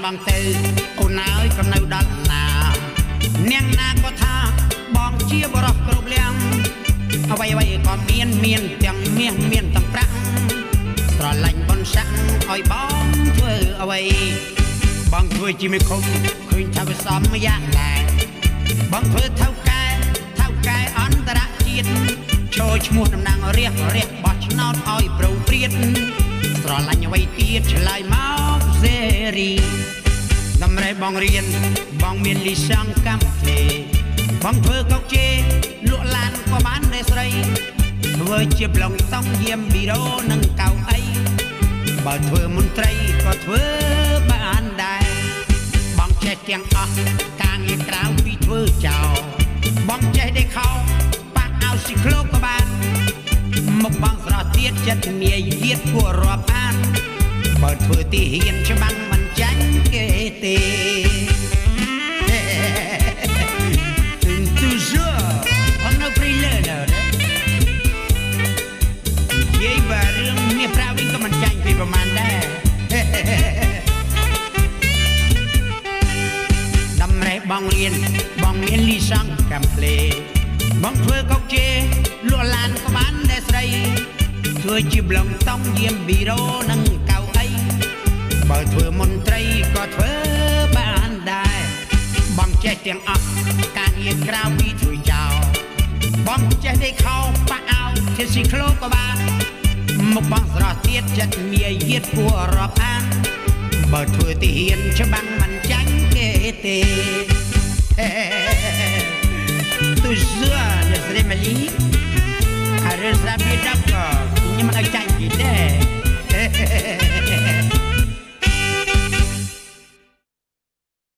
บางเตอអូនអើយក៏នៅដល់ណានាងណាក៏ថាបងជាបរោះគ្រប់លៀងអ្វីក៏មានទាំងមាសមានទាំងប្រាក់ស្រឡាញ់ប៉ុនសាក់ឲ្យបងធ្វើអ្វីបងធ្វើជាមេឃុំឃើញថាវាសមយ៉ាងដែរបងធ្វើថៅកែអន្តរជាតិចូលឈ្មោះតំណាងរះបោះឆ្នោតឲ្យប្រងព្រាតស្រឡាញ់អ្វីទៀតឆ្លើយមកសេរីតម្រៃបងរៀនបងមានលីសងកម្មភ្លេបងធ្វើកុកជេលក់ឡានក៏បានដែរស្រីធ្វើជាប្លង់តង់យាមប៊ីរ៉ូនិងកៅអីបើធ្វើមន្ត្រីក៏ធ្វើបានដែរបងចេះទាំងអស់ការងារក្រៅពីធ្វើចោលបងចេះដេកខោប៉ះឲ្យស៊ីក្លូក៏បានមកបងស្រស់ទៀតចិត្តនាយហៀតគួររាប់អានបើធ្វើទីហ៊ានច្បាំងមិនចាញ់គេទេអត់នៅព្រីលើដល់និយាយបើរឿងនេះប្រាវិញក៏មិនចាញ់ពីប្រមាណដែរតម្រេះបងរៀនបងមានលីសងកំភ្លេបងធ្វើកុកជេលក់ឡានក៏បានដែរស្រីធ្វើជាប្លង់តង់យាមប៊ីរ៉ូនិងកៅអីបើធ្វើមន្ត្រីក៏ធ្វើបានដែរបងចេះទាំងអស់ការងារក្រៅពីធ្វើចោលបងចេះដេកខោប៉ះអោជាស៊ីក្លូក៏បានមកបងស្រស់ទៀតចិត្តមាយហៀតគួររាប់អានបើធ្វើទីហ៊ានច្បាំងមិនចាញ់គេទេទូសឿនស្រីម៉ាលីអរិស្រាបៀដា